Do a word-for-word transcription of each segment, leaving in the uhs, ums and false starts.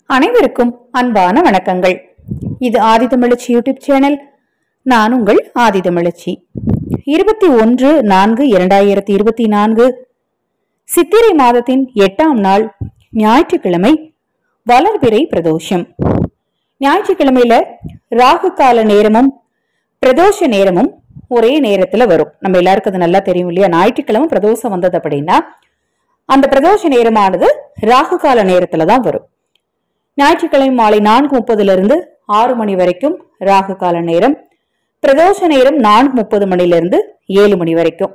அனைவருக்கும் அன்பான வணக்கங்கள். இது ஆதிதமிழச்சி யூடியூப் சேனல். நான் உங்கள் ஆதிதமிழச்சி. இருபத்தி ஒன்று நான்கு இரண்டாயிரத்தி இருபத்தி நான்கு சித்திரை மாதத்தின் எட்டாம் நாள் ஞாயிற்றுக்கிழமை, வளர்பிறை பிரதோஷம். ஞாயிற்றுக்கிழமையில ராகு கால நேரமும் பிரதோஷ நேரமும் ஒரே நேரத்துல வரும். நம்ம எல்லாருக்கும் அது நல்லா தெரியும் இல்லையா? ஞாயிற்றுக்கிழமை பிரதோஷம் வந்தது அப்படின்னா அந்த பிரதோஷ நேரமானது ராகு கால நேரத்துலதான் வரும். ஞாயிற்றுக்கிழமை மாலை நான்கு முப்பதுல இருந்து ஆறு மணி வரைக்கும் ராகு கால நேரம். பிரதோஷ நேரம் நான்கு முப்பது மணில இருந்து ஏழு மணி வரைக்கும்.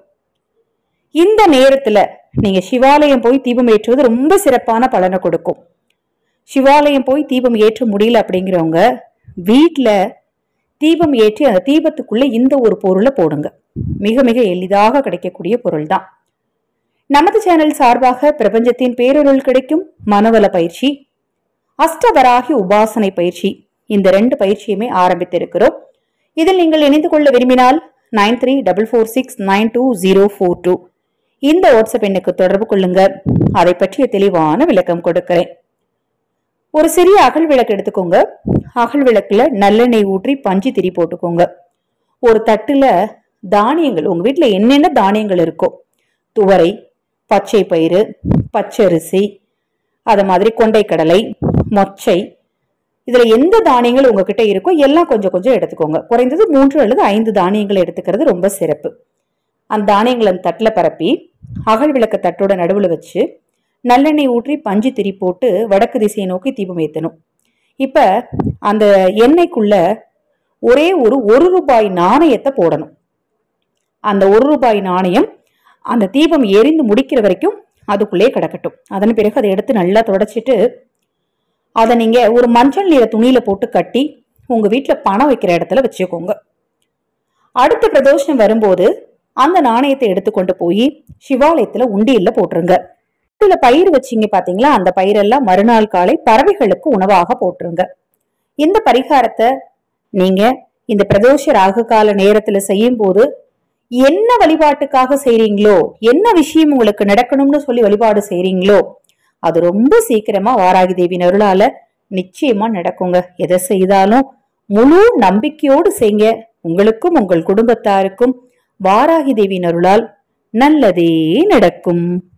இந்த நேரத்துல நீங்க சிவாலயம் போய் தீபம் ஏற்றுவது ரொம்ப சிறப்பான பலனை கொடுக்கும். சிவாலயம் போய் தீபம் ஏற்ற முடியல அப்படிங்கிறவங்க வீட்டுல தீபம் ஏற்றி அந்த தீபத்துக்குள்ள இந்த ஒரு பொருளை போடுங்க. மிக மிக எளிதாக கிடைக்கக்கூடிய பொருள் தான். நமது சேனல் சார்பாக பிரபஞ்சத்தின் பேரொருள் கிடைக்கும் மனவள பயிற்சி, அஷ்டவராகி உபாசனை பயிற்சி, இந்த ரெண்டு பயிற்சியுமே ஆரம்பித்திருக்கிறோம். இதில் நீங்கள் இணைந்து கொள்ள விரும்பினால் nine three double four six nine two zero four two இந்த வாட்ஸ்அப் எண்ணுக்கு தொடர்பு கொள்ளுங்க. அதை பற்றிய தெளிவான விளக்கம் கொடுக்கிறேன். ஒரு சிறிய அகல் விளக்கு எடுத்துக்கோங்க. அகல் விளக்குல நல்லெண்ணெய் ஊற்றி பஞ்சு திரி போட்டுக்கோங்க. ஒரு தட்டுல தானியங்கள், உங்க வீட்டுல என்னென்ன தானியங்கள் இருக்கோ, துவரை, பச்சை பயிறு, பச்சரிசி, அது மாதிரி கொண்டைக்கடலை, மொச்சை, இதுல எந்த தானியங்கள் உங்ககிட்ட இருக்கோ எல்லாம் கொஞ்சம் கொஞ்சம் எடுத்துக்கோங்க. குறைந்தது மூன்று அல்லது ஐந்து தானியங்கள் எடுத்துக்கிறது ரொம்ப சிறப்பு. அந்த தானியங்களை அந்த தட்டுல பரப்பி அகல் விளக்க தட்டோட நடுவுல வச்சு நல்லெண்ணெய் ஊற்றி பஞ்சு திரி போட்டு வடக்கு திசையை நோக்கி தீபம் ஏற்றணும். இப்ப அந்த எண்ணெய்க்குள்ள ஒரே ஒரு ஒரு ரூபாய் நாணயத்தை போடணும். அந்த ஒரு ரூபாய் நாணயம் அந்த தீபம் எரிந்து முடிக்கிற வரைக்கும் அதுக்குள்ளே கிடக்கட்டும். அதன் பிறகு அதை எடுத்து நல்லா தொடச்சிட்டு அதை நீங்க ஒரு மஞ்சள் நிற துணியில போட்டு கட்டி உங்க வீட்டுல பணம் வைக்கிற இடத்துல வச்சுக்கோங்க. அடுத்த பிரதோஷம் வரும்போது அந்த நாணயத்தை எடுத்துக்கொண்டு போய் சிவாலயத்துல உண்டியல்ல போட்டுருங்க. இதுல பயிர் வச்சிங்க பாத்தீங்களா, அந்த பயிரெல்லாம் மறுநாள் காலை பறவைகளுக்கு உணவாக போட்டுருங்க. இந்த பரிகாரத்தை நீங்க இந்த பிரதோஷ ராகு கால நேரத்துல செய்யும் போது என்ன வழிபாட்டுக்காக செய்றீங்களோ, என்ன விஷயம் உங்களுக்கு நடக்கணும்னு சொல்லி வழிபாடு செய்றீங்களோ, அது ரொம்ப சீக்கிரமா வாராகி தேவியின் அருளால நிச்சயமா நடக்குங்க. எதை செய்தாலும் முழு நம்பிக்கையோடு செய்ங்க. உங்களுக்கும் உங்கள் குடும்பத்தாருக்கும் வாராகி தேவியின் அருளால் நல்லதே நடக்கும்.